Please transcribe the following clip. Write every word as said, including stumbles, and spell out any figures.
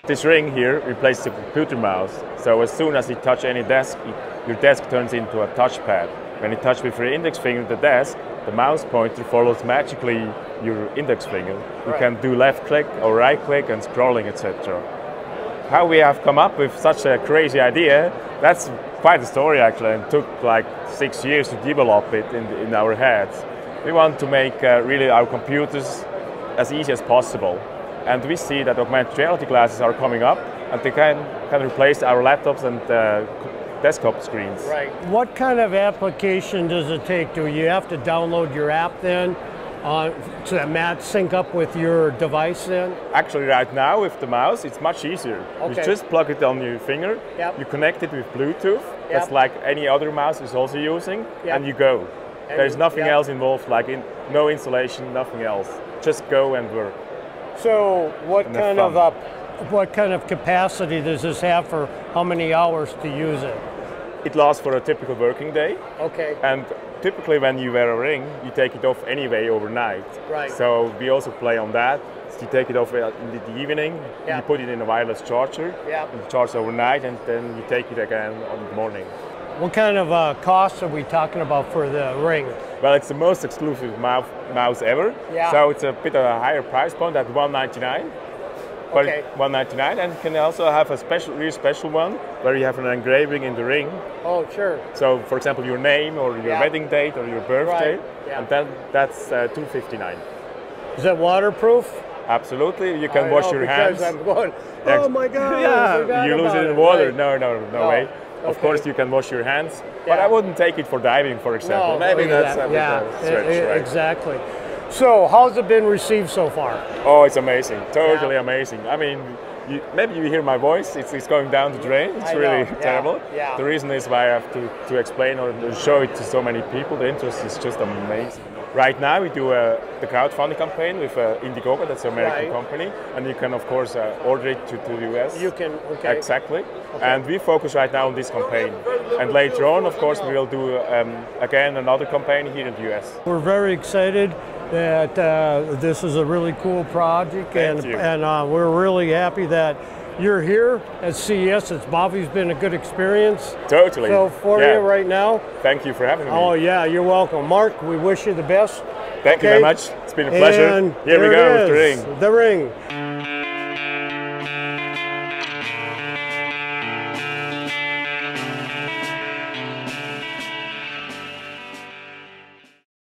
This ring here replaces the computer mouse. So as soon as you touch any desk, your desk turns into a touchpad. When you touch with your index finger the desk, the mouse pointer follows magically your index finger. You Right. can do left click or right click and scrolling, et cetera. How we have come up with such a crazy idea, that's quite a story actually, and took like six years to develop it in, in our heads. We want to make uh, really our computers as easy as possible. And we see that augmented reality glasses are coming up and they can, can replace our laptops and uh, desktop screens. Right. What kind of application does it take? Do you have to download your app then uh, to that match sync up with your device then? Actually right now with the mouse it's much easier. Okay. You just plug it on your finger, Yep. you connect it with Bluetooth, Yep. that's like any other mouse is also using, Yep. and you go. And There's you- nothing yep. else involved, like in, no installation, nothing else. Just go and work. So what And have kind of fun. uh, what kind of capacity does this have for how many hours to use it? It lasts for a typical working day. Okay. And typically when you wear a ring, you take it off anyway overnight. Right. So we also play on that. So you take it off in the evening, Yeah. you put it in a wireless charger, Yeah. and charge overnight, and then you take it again on the morning. What kind of uh, costs are we talking about for the ring? Well, it's the most exclusive mouse, mouse ever. Yeah. So it's a bit of a higher price point at one ninety-nine. But Okay. one ninety-nine, and you can also have a special, really special one where you have an engraving in the ring. Oh, sure. So, for example, your name or your Yeah. wedding date or your birthday, Right, yeah. and then that's uh, two fifty-nine. Is that waterproof? Absolutely, you can I wash know, your because hands. I'm going, Yeah. oh my God, I Yeah, forgot you lose about it in water. Right. No, no, no No, way. Of okay. course, you can wash your hands, but Yeah. I wouldn't take it for diving, for example. No, Maybe look at that's that. a bit yeah, of a stretch, e- e- right? exactly. So, how's it been received so far? Oh, it's amazing, totally Yeah. amazing. I mean, you, maybe you hear my voice, it's, it's going down the drain, it's I know, really yeah, terrible. yeah. The reason is why I have to, to explain or to show it to so many people, the interest is just amazing. Right now we do uh, the crowdfunding campaign with uh, Indiegogo, that's an American Right. company, and you can of course uh, order it to, to the U S. You can, okay. Exactly. And we focus right now on this campaign. And later on, of course, we will do um, again another campaign here in the U S. We're very excited that uh, this is a really cool project, Thank and you. and uh, we're really happy that you're here at C E S. It's obviously been a good experience. Totally. So for Yeah. you right now. Thank you for having me. Oh yeah, you're welcome, Mark. We wish you the best. Thank you Okay? very much. It's been a pleasure. And Here we there go it with the is, ring. The ring.